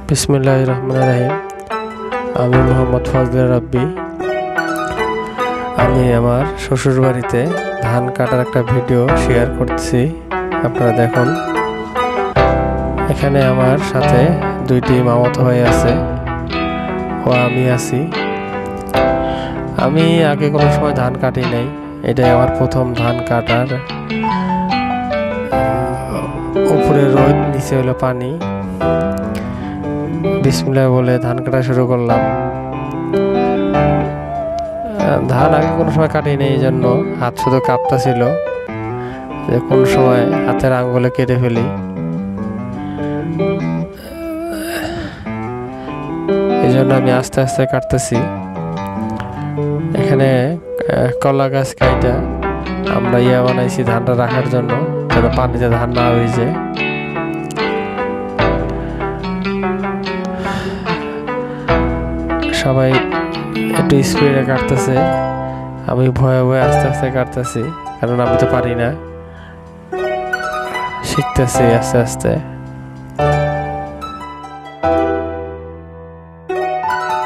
বিসমিল্লাহির রহমানির রহিম। আমি মোহাম্মদ ফজলে রাব্বি। আমি আমার শ্বশুর বাড়িতে ধান কাটার একটা ভিডিও শেয়ার করছি, আপনারা দেখুন। এখানে আমার সাথে দুইটি মামাতো ভাই আছে ও আমি আছি। আমি আগে কোনো সময় ধান কাটি নাই, এটাই আমার প্রথম ধান কাটার। উপরে রোদ, নিচে হলো পানি। বিসমিল্লাহ বলে ধান কাটা শুরু করলাম। ধান আগে কোনো সময় কাটি নেই, এই জন্য হাত শুধু কাঁপতেছিল যে কোন সময় হাতের আঙ্গুলে কেটে ফেলি। এই জন্য আমি আস্তে আস্তে কাটতেছি। এখানে কলা গাছ কাইটা আমরা বানাইছি ধানটা রাখার জন্য, যেন পানিতে ধান না হয়ে যায়। সবাই একটু স্পিডে কাটতেছে, আমি ভয়ে ভয়ে আস্তে আস্তে কাটতেছি, কারণ আমি তো পারি না, শিখতেছি আস্তে আস্তে।